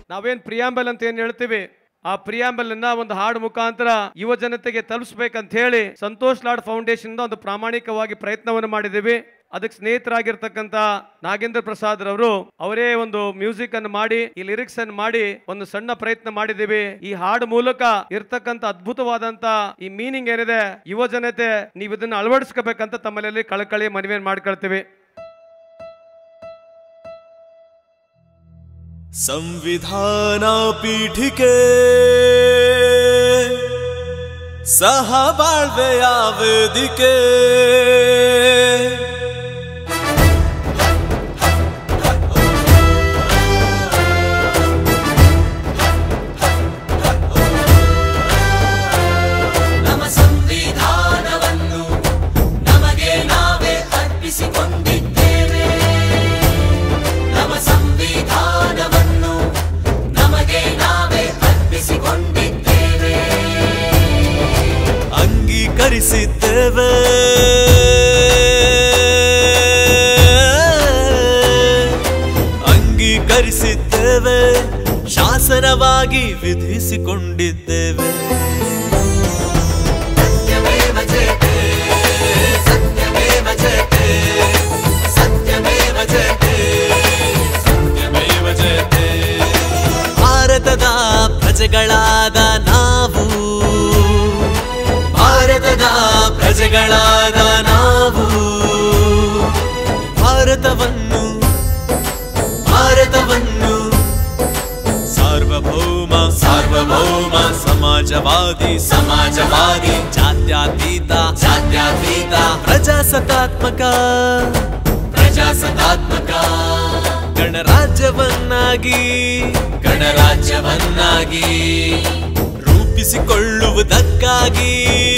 ನಾವೇನ್ ಪ್ರಿಯಾಂಬಲ್ ಅಂತ ಏನ್ ಹೇಳ್ತೀವಿ, ಆ ಪ್ರಿಯಾಂಬಲ್ ಅನ್ನ ಒಂದು ಹಾಡು ಮುಖಾಂತರ ಯುವ ಜನತೆಗೆ ತಲುಪಿಸಬೇಕಂತ ಹೇಳಿ ಸಂತೋಷ್ ಲಾಡ್ ಫೌಂಡೇಶನ್ ಒಂದು ಪ್ರಾಮಾಣಿಕವಾಗಿ ಪ್ರಯತ್ನವನ್ನು ಮಾಡಿದ್ದೀವಿ. ಅದಕ್ಕೆ ಸ್ನೇಹಿತರಾಗಿರ್ತಕ್ಕಂಥ ನಾಗೇಂದ್ರ ಪ್ರಸಾದ್ ರವರು ಅವರೇ ಒಂದು ಮ್ಯೂಸಿಕ್ ಅನ್ನು ಮಾಡಿ, ಈ ಲಿರಿಕ್ಸ್ ಅನ್ನು ಮಾಡಿ ಒಂದು ಸಣ್ಣ ಪ್ರಯತ್ನ ಮಾಡಿದ್ದೀವಿ. ಈ ಹಾಡು ಮೂಲಕ ಇರ್ತಕ್ಕಂಥ ಅದ್ಭುತವಾದಂತ ಈ ಮೀನಿಂಗ್ ಏನಿದೆ, ಯುವ ಜನತೆ ನೀವು ಇದನ್ನ ಅಳವಡಿಸ್ಕೋಬೇಕಂತ ತಮ್ಮಲ್ಲಿ ಕಳಕಳಿ ಮನವಿಯನ್ನು ಮಾಡ್ಕೊಳ್ತೀವಿ. ಸಂವಿಧಾನ ಪೀಠಿಕೆ ಸಹಬಾಳ್ವೆಯ ವೇದಿಕೆ ನಮ್ಮ ಸಂವಿಧಾನವನ್ನು ನಮಗೆ ನಾವೇ ಅರ್ಪಿಸಿಕೊಂಡಿದ್ದೇವೆ. ನಮ್ಮ ಸಂವಿಧಾನವನ್ನು ನಮಗೆ ನಾವೇ ಅರ್ಪಿಸಿಕೊಂಡಿದ್ದೇವೆ. ಅಂಗೀಕರಿಸಿದ್ದೇವೆ ಅಂಗೀಕರಿಸಿದ್ದೇವೆ, ಶಾಸನವಾಗಿ ವಿಧಿಸಿಕೊಂಡಿದ್ದೇವೆ. ಸತ್ಯಮೇವ ಜಯತೆ ಸತ್ಯಮೇವ ಜಯತೆ ಸತ್ಯಮೇವ ಜಯತೆ ಸತ್ಯಮೇವ ಜಯತೆ. ಭಾರತದ ಪ್ರಜೆಗಳಾದ ನಾವು, ಭಾರತದ ಪ್ರಜೆಗಳಾದ ನಾವು ಭಾರತವನ್ನು ಸಾರ್ವಭೌಮ ಸಾರ್ವಭೌಮ ಸಮಾಜವಾದಿ ಸಮಾಜವಾದಿ ಜಾತ್ಯತೀತ ಜಾತ್ಯತೀತ ಪ್ರಜಾಸತ್ತಾತ್ಮಕ ಪ್ರಜಾಸತ್ತಾತ್ಮಕ ಗಣರಾಜ್ಯವನ್ನಾಗಿ ಗಣರಾಜ್ಯವನ್ನಾಗಿ ರೂಪಿಸಿಕೊಳ್ಳುವುದಕ್ಕಾಗಿ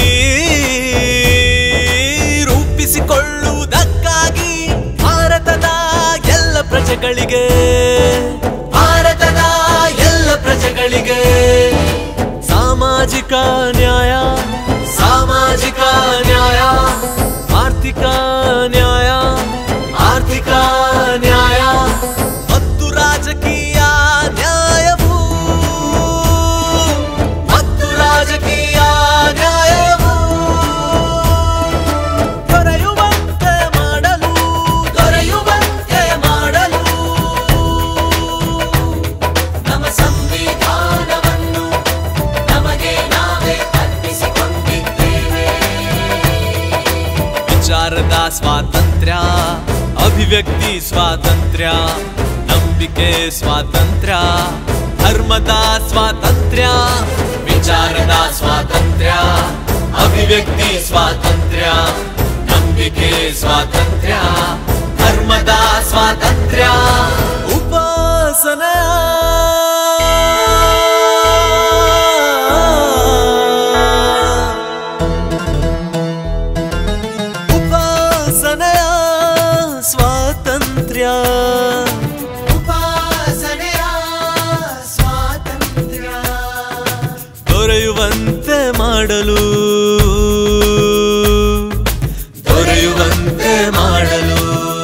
ರೂಪಿಸಿಕೊಳ್ಳುವುದಕ್ಕಾಗಿ ಭಾರತದ ಎಲ್ಲ ಪ್ರಜೆಗಳಿಗೆ ಭಾರತದ ಎಲ್ಲ ಪ್ರಜೆಗಳಿಗೆ ಸಾಮಾಜಿಕ ನ್ಯಾಯ ಸಾಮಾಜಿಕ ನ್ಯಾಯ ಆರ್ಥಿಕ ನ್ಯಾಯ ಆರ್ಥಿಕ ನ್ಯಾಯ ಮತ್ತು ರಾಜಕೀಯ ನ್ಯಾಯವು ಮತ್ತು ರಾಜಕೀಯ ನ್ಯಾಯವು ದೊರೆಯುವಂತೆ ಮಾಡಲು ದೊರೆಯುವಂತೆ ಮಾಡಲು ನಮ್ಮ ಸಂವಿಧಾನವನ್ನು ನಮಗೆ ನಾವೇ ಅರ್ಪಿಸಿಕೊಂಡಿದ್ದೇವೆ. ವಿಚಾರದ ಸ್ವಾತಂತ್ರ್ಯ, ಅಭಿವ್ಯಕ್ತಿ ಸ್ವಾತಂತ್ರ್ಯ, ನಂಬಿಕೆ ಸ್ವಾತಂತ್ರ್ಯ, ಧರ್ಮದ ಸ್ವಾತಂತ್ರ್ಯ, ವಿಚಾರದ ಸ್ವಾತಂತ್ರ್ಯ, ಅಭಿವ್ಯಕ್ತಿ ಸ್ವಾತಂತ್ರ್ಯ, ನಂಬಿಕೆ ಸ್ವಾತಂತ್ರ್ಯ, ಧರ್ಮದ ಸ್ವಾತಂತ್ರ್ಯ, ಉಪಾಸನೆ ಉಪಾಸನೆಯ ಸ್ವಾತಂತ್ರ್ಯ ಉಪಾಸನೆಯ ಸ್ವಾತಂತ್ರ್ಯ ದೊರೆಯುವಂತೆ ಮಾಡಲು ದೊರೆಯುವಂತೆ ಮಾಡಲು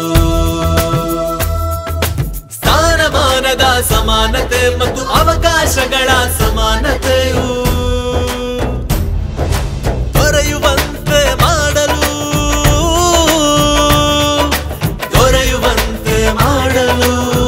ಸ್ಥಾನಮಾನದ ಸಮಾನತೆ ಮತ್ತು ಅವಕಾಶಗಳ ಸಮಾನತೆಯು ದೊರೆಯುವಂತೆ ಮಾಡಲು ದೊರೆಯುವಂತೆ ಮಾಡಲು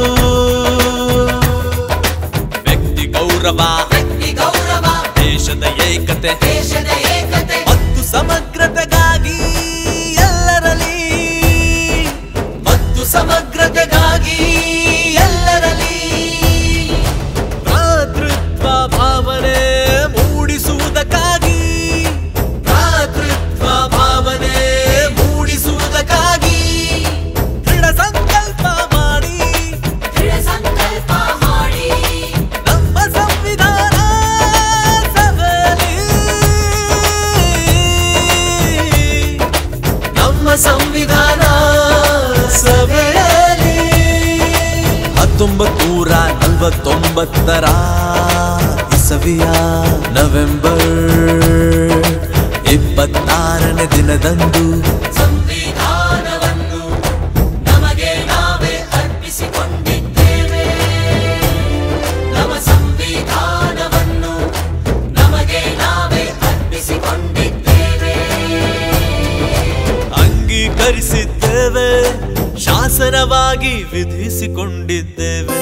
ವ್ಯಕ್ತಿ ಗೌರವ ವ್ಯಕ್ತಿ ಗೌರವ ದೇಶದ ಏಕತೆ ದೇಶದ ಏಕತೆ ಮತ್ತು ಸಮಗ್ರತೆಗಾಗಿ ಎಲ್ಲರಲ್ಲಿ ಮತ್ತು ಸಮಗ್ರತೆಗಾಗಿ ಎಲ್ಲರಲ್ಲಿ ಭ್ರಾತೃತ್ವ ಭಾವನೆ ಮೂಡಿಸುವುದಕ್ಕಾಗಿ ಭ್ರಾತೃತ್ವ ಭಾವನೆ ಮೂಡಿಸುವುದಕ್ಕಾಗಿ ದೃಢ ಸಂಕಲ್ಪ ಮಾಡಿ ದೃಢ ಸಂಕಲ್ಪ ಮಾಡಿ ನಮ್ಮ ಸಂವಿಧಾನ ಸಭೆಯಲ್ಲಿ ನಮ್ಮ ಸಂವಿಧಾನ ಸಭೆಯಲ್ಲಿ 1949 ಇಸವಿಯ ನವೆಂಬರ್ 26ನೇ ದಿನದಂದು ಸಂವಿಧಾನವನ್ನು ನಮಗೆ ನಾವೇ ಅರ್ಪಿಸಿಕೊಂಡಿದ್ದೇವೆ. ನಮ್ಮ ಧರಿಸಿದ್ದೇವೆ, ಶಾಸನವಾಗಿ ವಿಧಿಸಿಕೊಂಡಿದ್ದೇವೆ.